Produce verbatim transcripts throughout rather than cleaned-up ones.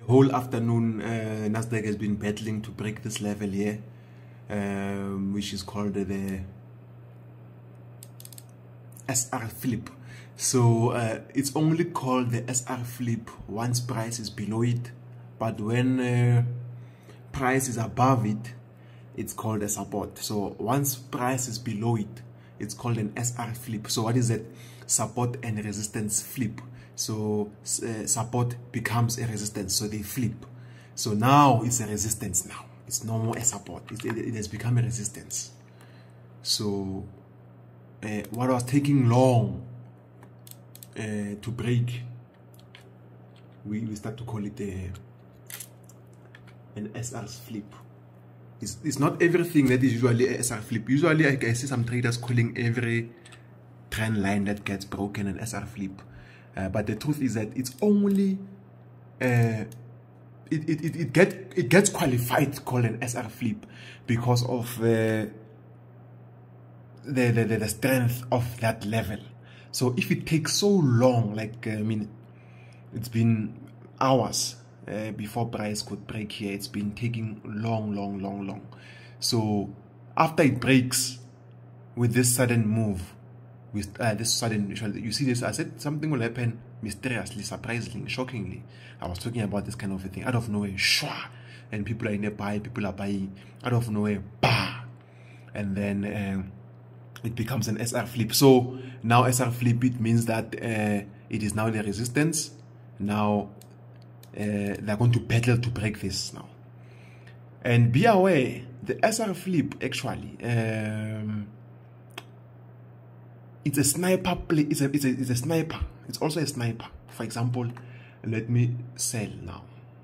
whole afternoon, uh, Nasdaq has been battling to break this level here, um, which is called the S R flip. So uh, it's only called the S R flip once price is below it, but when uh, price is above it, it's called a support. So once price is below it, it's called an S R flip. So what is that? Support and resistance flip. So uh, support becomes a resistance, so they flip. So now it's a resistance now. It's no more a support. It, it, it has become a resistance. So uh, what was taking long uh, to break, we, we start to call it a, an S R flip. It's, it's not everything that is usually a S R flip. Usually I, I see some traders calling every trend line that gets broken an S R flip. Uh, but the truth is that it's only uh, it, it, it, it, get, it gets qualified called an S R flip because of uh, the, the, the strength of that level. So if it takes so long, like uh, I mean, it's been hours uh, before price could break here. It's been taking long, long, long, long. So after it breaks with this sudden move, with uh, this sudden, you see this, I said something will happen mysteriously, surprisingly, shockingly. I was talking about this kind of a thing out of nowhere, shwa, and people are in the buy, people are buying out of nowhere, bah, and then uh, it becomes an S R flip. So now S R flip, it means that uh, it is now the resistance. Now uh, they're going to battle to break this now, and be aware the S R flip actually. Um, It's a sniper play. It's a, it's a it's a sniper. It's also a sniper. For example, let me sell now.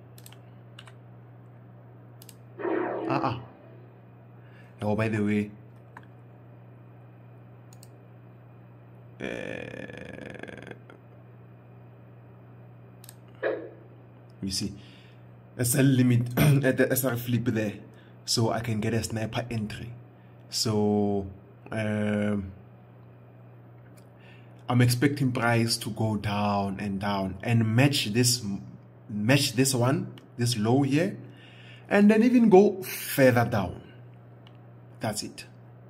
Ah ah. Oh, by the way, uh, you see a sell limit at the S R flip there, so I can get a sniper entry. So. Um, I'm expecting price to go down and down and match this match this one, this low here, and then even go further down. That's it.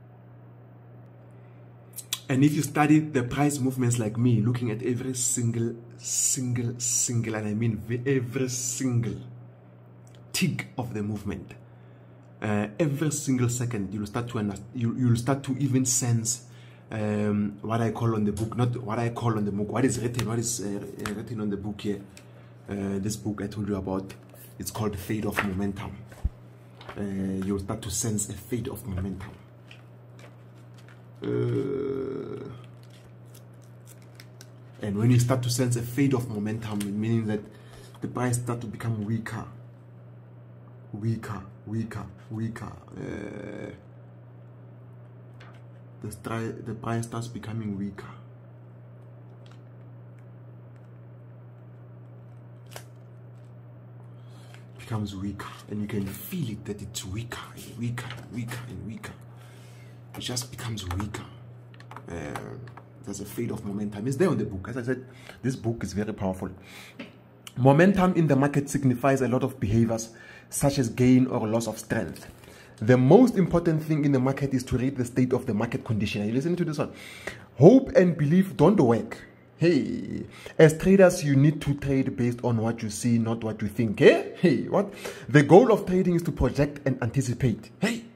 And if you study the price movements like me, looking at every single single single and I mean every single tick of the movement, uh, every single second, you'll start to understand, you, you'll start to even sense Um, what I call on the book, not what I call on the book, what is written, what is uh, written on the book here. Uh, this book I told you about, it's called Fade of Momentum. Uh, you'll start to sense a fade of momentum. Uh, and when you start to sense a fade of momentum, meaning that the price start to become weaker, weaker, weaker, weaker. Uh, The, the price starts becoming weaker. Becomes weaker, and you can feel it that it's weaker and weaker and weaker and weaker. It just becomes weaker. Uh, there's a fade of momentum. It's there on the book. As I said, this book is very powerful. Momentum in the market signifies a lot of behaviors, such as gain or loss of strength. The most important thing in the market is to read the state of the market condition. Are you listening to this one? Hope and belief don't work. Hey, as traders, you need to trade based on what you see, not what you think. Hey, hey, what? The goal of trading is to project and anticipate. Hey,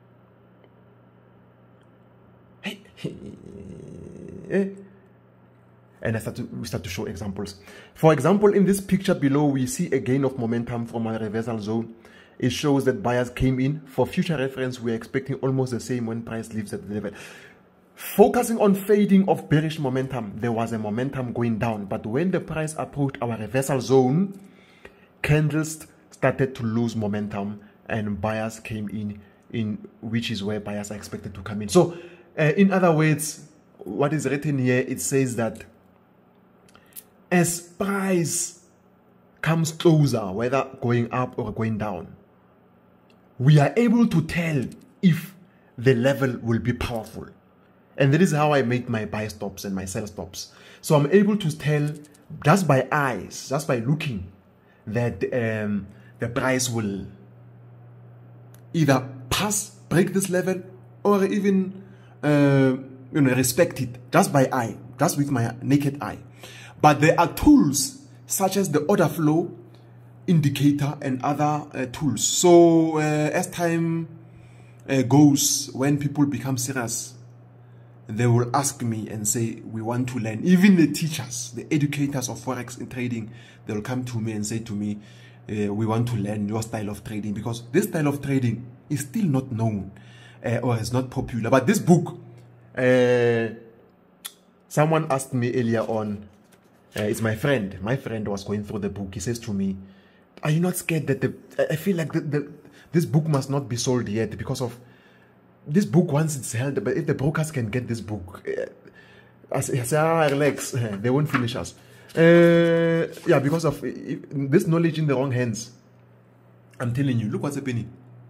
hey, hey. hey. And I start to, we start to show examples. For example, in this picture below, we see a gain of momentum from a reversal zone. It shows that buyers came in. For future reference, we're expecting almost the same when price leaves at the level. Focusing on fading of bearish momentum, there was a momentum going down. But when the price approached our reversal zone, candles started to lose momentum and buyers came in, in which is where buyers are expected to come in. So, uh, in other words, what is written here, it says that as price comes closer, whether going up or going down, we are able to tell if the level will be powerful. And that is how I make my buy stops and my sell stops. So I'm able to tell just by eyes, just by looking, that um, the price will either pass, break this level, or even uh, you know, respect it just by eye, just with my naked eye. But there are tools such as the order flow indicator and other uh, tools. So uh, as time uh, goes, when people become serious, they will ask me and say, we want to learn. Even the teachers, the educators of Forex and trading, they will come to me and say to me, uh, we want to learn your style of trading, because this style of trading is still not known uh, or is not popular. But this book, uh, someone asked me earlier on, uh, it's my friend, my friend was going through the book. He says to me, are you not scared that the, I feel like the, the, this book must not be sold yet because of this book, once it's held, but if the brokers can get this book, uh, I say, ah, relax, they won't finish us. Uh, yeah, because of this knowledge in the wrong hands. I'm telling you, look what's happening.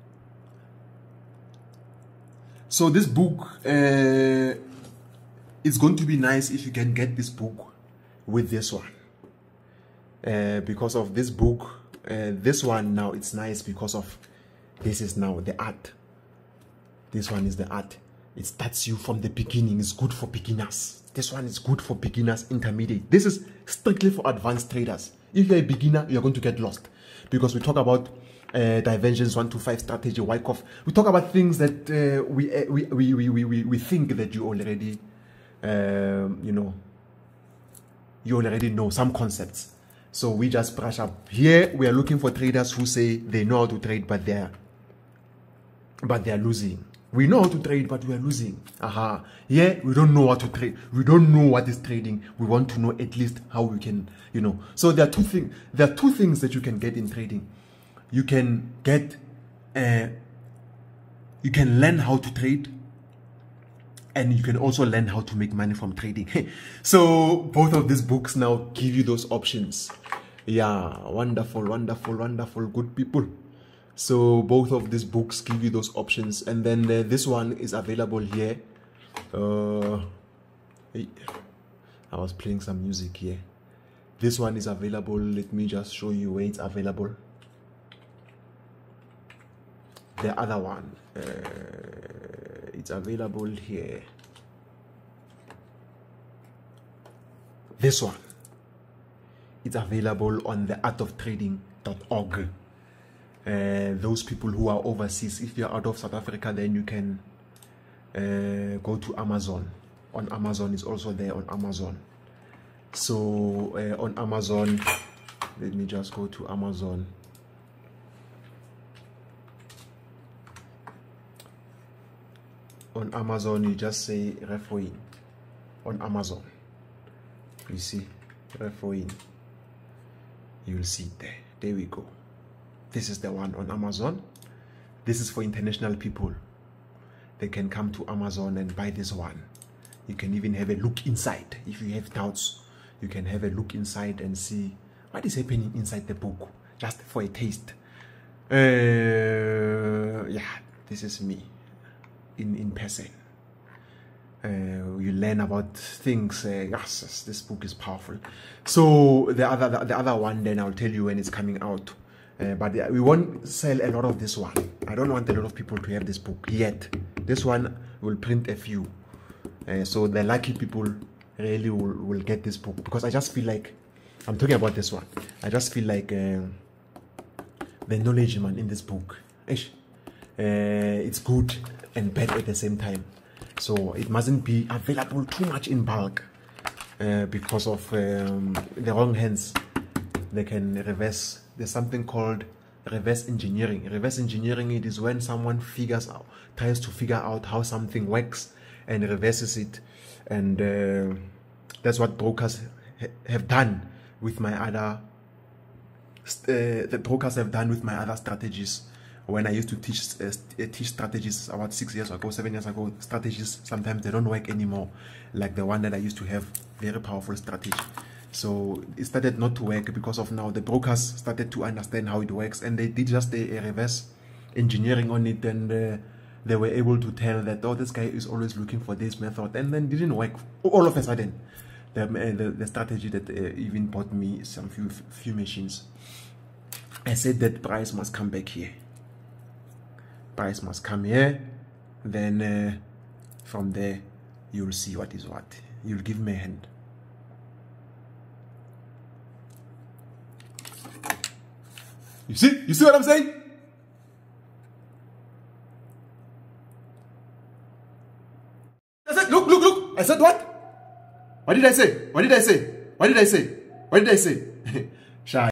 So this book, uh, it's going to be nice if you can get this book with this one. Uh, because of this book, uh, this one now, it's nice because of this is now the art. This one is the art. It starts you from the beginning. It's good for beginners. This one is good for beginners, intermediate. This is strictly for advanced traders. If you're a beginner, you're going to get lost, because we talk about uh, divergence, one to five strategy, Wyckoff. We talk about things that uh, we, uh, we, we, we, we, we think that you already, um, you know, you already know some concepts. So we just brush up. Here, we are looking for traders who say they know how to trade, but they're, but they're losing. We know how to trade, but we are losing. Aha. Yeah, we don't know how to trade. We don't know what is trading. We want to know at least how we can, you know. So there are two things. There are two things that you can get in trading. You can get, uh, you can learn how to trade, and you can also learn how to make money from trading. So both of these books now give you those options. Yeah, wonderful, wonderful, wonderful, good people. So both of these books give you those options, and then uh, this one is available here. Uh, I was playing some music here. This one is available. Let me just show you where it's available. The other one, uh, it's available here. This one, it's available on the art of trading dot org. Uh, those people who are overseas, if you're out of South Africa, then you can uh, go to Amazon. On Amazon, is also there on Amazon. So uh, on Amazon, let me just go to Amazon. On Amazon, you just say Refoin. On Amazon, you see Refoin. You'll see it there. There we go. This is the one on Amazon. This is for international people. They can come to Amazon and buy this one. You can even have a look inside. If you have doubts, you can have a look inside and see what is happening inside the book, just for a taste. Uh, yeah, this is me in, in person. Uh, you learn about things. Uh, yes, this book is powerful. So the other, the, the other one, then I'll tell you when it's coming out. Uh, but we won't sell a lot of this one. I don't want a lot of people to have this book yet. This one will print a few. Uh, so the lucky people really will, will get this book, because I just feel like, I'm talking about this one, I just feel like uh, the knowledge, man, in this book, ish, uh, it's good and bad at the same time. So it mustn't be available too much in bulk, uh, because of um, the wrong hands. They can reverse. There's something called reverse engineering. Reverse engineering, it is when someone figures out, tries to figure out how something works and reverses it. And uh, that's what brokers ha have done with my other, uh, the brokers have done with my other strategies. When I used to teach uh, teach strategies about six years ago, seven years ago, strategies, sometimes they don't work anymore. Like the one that I used to have, very powerful strategy. So it started not to work because of now the brokers started to understand how it works, and they did just a, a reverse engineering on it, and uh, they were able to tell that, oh, this guy is always looking for this method, and then didn't work all of a sudden. The, uh, the, the strategy that uh, even bought me some few few machines. I said that price must come back here. Price must come here. Then uh, from there, you'll see what is what. You'll give me a hand. You see? You see what I'm saying? I said, look, look, look. I said what? What did I say? What did I say? What did I say? What did I say? Shy.